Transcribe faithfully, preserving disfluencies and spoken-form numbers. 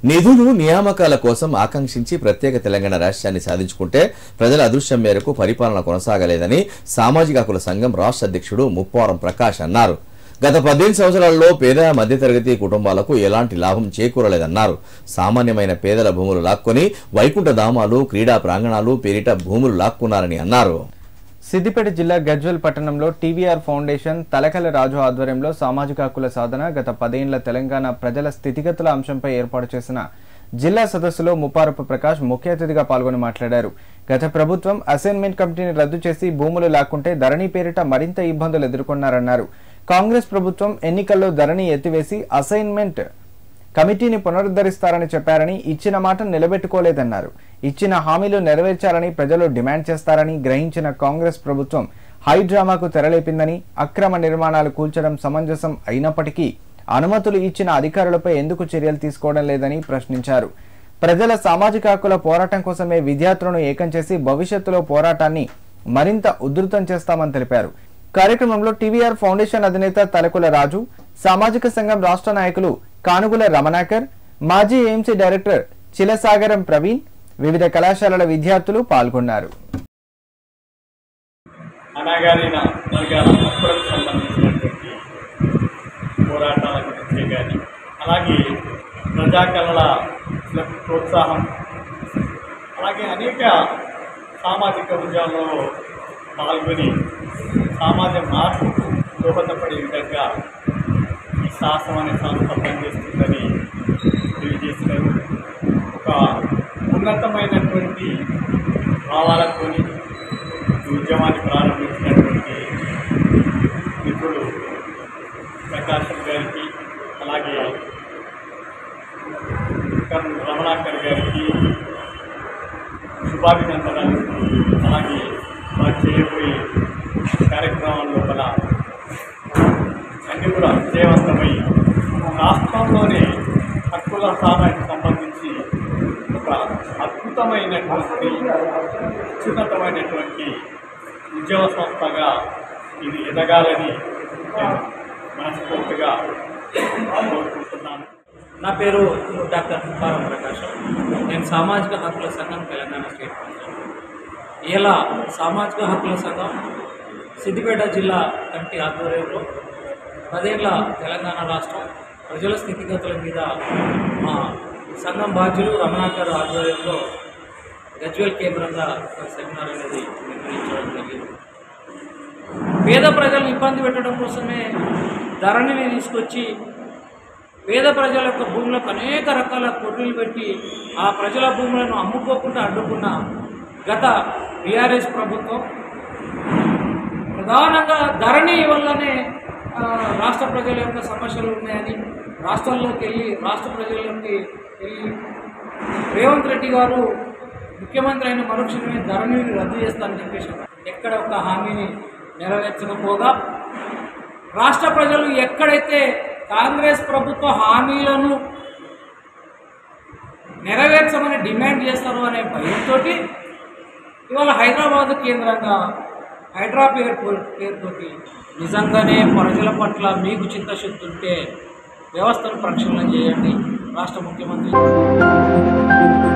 నిధులు నియామకాల కోసం ఆకాంక్షించి ప్రత్యేక తెలంగాణ రాష్ట్రాన్ని సాధించుకుంటే ప్రజల అదృష్టం మేరకు పరిపాలన కొనసాగలేదని సామాజిక హక్కుల సంఘం రాష్ట్ర అధ్యక్షుడు ముప్పారం ప్రకాష్ అన్నారు. గత పద్దెనిమిది సంవత్సరాల్లో పేద మధ్యతరగతి కుటుంబాలకు ఎలాంటి లాభం చేకూరలేదన్నారు. సామాన్యమైన పేదల భూములు లాక్కొని వైకుంఠ ధామాలు, క్రీడా ప్రాంగణాలు పేరిట భూములు లాక్కున్నారని అన్నారు. సిద్దిపేట జిల్లా గజ్వేల్ పట్టణంలో టీవీఆర్ ఫౌండేషన్ తలకల రాజు ఆధ్వర్యంలో సామాజిక హక్కుల సాధన గత పదేళ్ల తెలంగాణ ప్రజల స్థితిగతుల అంశంపై ఏర్పాటు చేసిన జిల్లా సదస్సులో ముప్పారపు ప్రకాష్ ముఖ్య అతిథిగా పాల్గొని మాట్లాడారు. గత ప్రభుత్వం అసైన్మెంట్ కమిటీని రద్దు చేసి భూములు లాక్కుంటే ధరణి పేరిట మరింత ఇబ్బందులు ఎదుర్కొన్నారన్నారు. కాంగ్రెస్ ప్రభుత్వం ఎన్నికల్లో ధరణి ఎత్తివేసి అసైన్మెంట్ కమిటీని పునరుద్ధరిస్తారని చెప్పారని, ఇచ్చిన మాట నిలబెట్టుకోలేదన్నారు. ఇచ్చిన హామీలు నెరవేర్చాలని ప్రజలు డిమాండ్ చేస్తారని గ్రహించిన కాంగ్రెస్ ప్రభుత్వం హైడ్రామాకు తెరలేపిందని, అక్రమ నిర్మాణాలు కూల్చడం సమంజసం అయినప్పటికీ అనుమతులు ఇచ్చిన అధికారులపై ఎందుకు చర్యలు తీసుకోవడం లేదని ప్రశ్నించారు. ప్రజల సామాజిక హక్కుల పోరాటం కోసమే విద్యార్థులను ఏకం చేసి భవిష్యత్తులో పోరాటాన్ని మరింత ఉధృతం చేస్తామని తెలిపారు. కార్యక్రమంలో టీవీఆర్ ఫౌండేషన్ అధినేత తలకుల రాజు, సామాజిక సంఘం రాష్ట్ర నాయకులు కానుగుల రమణాకర్, మాజీ ఏఎంసీ డైరెక్టర్ చిలసాగరం ప్రవీణ్, వివిధ కళాశాలల విద్యార్థులు పాల్గొన్నారు. అనగారిన వర్గాల హక్కులకు సంబంధించినటువంటి పోరాటాల గురించి కానీ, అలాగే ప్రజాకళల ప్రోత్సాహం, అలాగే అనేక సామాజిక ఉద్యమాల్లో పాల్గొని సమాజ మార్పుకు దోహదపడే విధంగా ఈ శాసనం అనే సంస్థ పనిచేస్తుందని తెలియజేసినారు. ఒక ఉన్నతమైనటువంటి భావాలతో ఈ ఉద్యమాన్ని ప్రారంభించినటువంటి మిత్రుడు ప్రకాశం గారికి, అలాగే రమణాకర్ గారికి శుభాభినందనలు. అలాగే వారు చేయబోయే కార్యక్రమాల లోపల అన్ని కూడా విజయవంతమై రాష్ట్రంలోనే హక్కుల సాధనకు సంబంధించి ఒక అద్భుతమైనటువంటి అత్యున్నతమైనటువంటి ఉద్యమ సంస్థగా ఇది ఎదగాలని నేను మనస్ఫూర్తిగా కోరుకుంటున్నాను. నా పేరు డాక్టర్ ముప్పారం ప్రకాశం. నేను సామాజిక హక్కుల సంఘం తెలంగాణ స్టేట్ ప్రెసిడెంట్. ఇలా సామాజిక హక్కుల సంఘం సిద్దిపేట జిల్లా కమిటీ ఆధ్వర్యంలో పదేళ్ల తెలంగాణ రాష్ట్రం ప్రజల స్థితిగతుల మీద మా సంఘం బాధ్యులు రమణాకర్ ఆధ్వర్యంలో గజ్వేల్ కేంద్రంగా సెమినార్ అనేది నిర్వహించడం జరిగింది. పేద ప్రజలను ఇబ్బంది పెట్టడం కోసమే ధరణిని తీసుకొచ్చి పేద ప్రజల యొక్క భూములకు అనేక రకాల కొర్రీలు పెట్టి ఆ ప్రజల భూములను అమ్ముకోకుండా అడ్డుకున్న గత బీఆర్ఎస్ ప్రభుత్వం ప్రధానంగా ధరణి వల్లనే రాష్ట్ర ప్రజల యొక్క సమస్యలు ఉన్నాయని రాష్ట్రంలోకి వెళ్ళి రాష్ట్ర ప్రజలకి వెళ్ళి రేవంత్ రెడ్డి గారు ముఖ్యమంత్రి అయిన మరుక్షణమే ధరణిని రద్దు చేస్తానని చెప్పేసి ఎక్కడ ఒక హామీని నెరవేర్చకపోగా రాష్ట్ర ప్రజలు ఎక్కడైతే కాంగ్రెస్ ప్రభుత్వ హామీలను నెరవేర్చమని డిమాండ్ చేస్తారు అనే భయంతో ఇవాళ హైదరాబాద్ కేంద్రంగా హైడ్రా పేరు పేరుతోటి నిజంగానే ప్రజల పట్ల మీకు చిత్తశుద్ధి ఉంటే వ్యవస్థను ప్రక్షాళన చేయండి. రాష్ట్ర ముఖ్యమంత్రి